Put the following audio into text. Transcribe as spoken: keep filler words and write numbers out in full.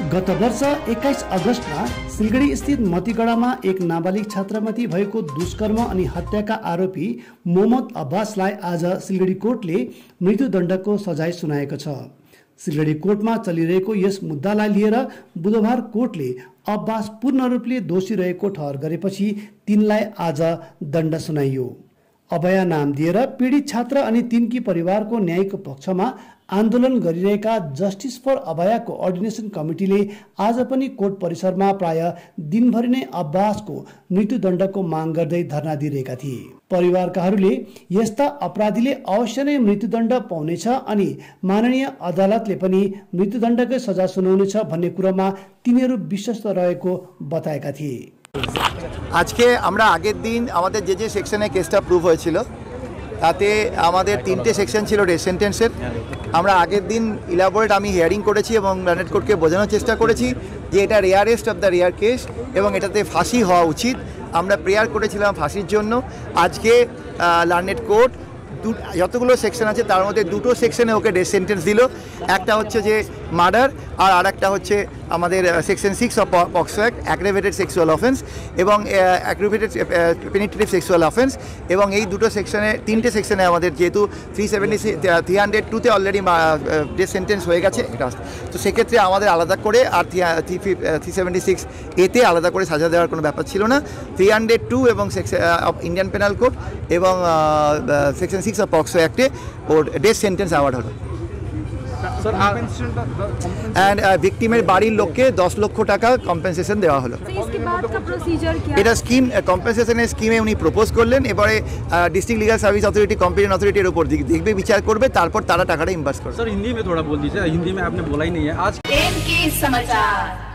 गत वर्ष एक्काइस अगस्तमा सिलगढी स्थित मतिगढामा एक नाबालिग छात्रामाथि भएको दुष्कर्म अनि हत्याका आरोपी मोहम्मद अब्बासलाई आज सिलगढी कोर्टले मृत्युदण्डको सजाय सुनाएको छ। सिलगढी कोर्टमा चलिरहेको यस मुद्दालाई लिएर बुधबार कोर्टले अब्बास पूर्ण रूपले दोषी रहेको ठहर गरेपछि तिनलाई आज दण्ड सुनाइयो। अभया नाम दिएर पीडित छात्र अनि तिनकी परिवारको न्यायको पक्षमा आन्दोलन गरिरहेका जस्टिस फर अभयाको अर्डिनेसन कमिटीले आज पनि कोर्ट परिसरमा प्राय दिनभरि नै अब्बासको मृत्युदण्डको माग गर्दै धरना दिइरहेका थिए। परिवारकाहरूले यस्ता अपराधीले अवश्य नै मृत्युदण्ड पाउनेछ अनि माननीय अदालतले पनि मृत्युदण्डकै सजा सुनाउनेछ भन्ने कुरामा तिनीहरू विश्वस्त रहेको बताएका थिए। আজকে আমরা আগের দিন আমাদের যে যে সেকশনে কেসটা প্রুভ হয়েছিল তাতে আমাদের তিনটে সেকশন ছিল ডেথ সেন্টেন্সের। আমরা আগের দিন ইলাবোরেট আমি হিয়ারিং করেছি এবং লার্নেড কোর্টকে বোঝানোর চেষ্টা করেছি যে এটা rarest of the rare case এবং এটাতে ফাঁসি হওয়া উচিত। আমরা প্রেয়ার করেছিলাম ফাঁসির জন্য। আজকে লার্নেড কোর্ট যতগুলো সেকশন আছে তার মধ্যে দুটো সেকশনে ওকে ডেথ সেন্টেন্স দিল। একটা হচ্ছে যে মার্ডার আর আরেকটা হচ্ছে আমাদের section six of POCSO act aggravated sexual offence এবং অ্যাগ্রেভেটেড পেনিট্রেটিভ সেক্সুয়াল অফেন্স। এবং এই দুটো সেকশনে তিনটে সেকশনে আমাদের যেহেতু থ্রি সেভেন্টি থ্রি হান্ড্রেড টুতে অলরেডি ডেথ সেন্টেন্স হয়ে গেছে এটা, তো সেক্ষেত্রে আমাদের আলাদা করে আর থ্রি সেভেন্টি সিক্স এতে আলাদা করে সাজা দেওয়ার কোনো ব্যাপার ছিল না। থ্রি হান্ড্রেড টু এবং section of Indian penal code এবং সেকশন সিক্স অফ পক্সো অ্যাক্টে ওর ডেথ সেন্টেন্স অ্যাওয়ার্ড হলো। অ্যান্ড ভিকটিমের বাড়ির লোককে দশ লক্ষ টাকা কম্পেনসেশন দেওয়া হলো। এটা স্কিম কম্পেনসেশনের স্কিমে উনি প্রপোজ করলেন। এবারে district legal service authority competent অথরিটির উপর দেখবে, বিচার করবে, তারপর তারা টাকাটা ইনভেস্ট করবে। सर हिंदी में थोड़ा बोल दीजिए, हिंदी में आपने बोला ही नहीं है आज।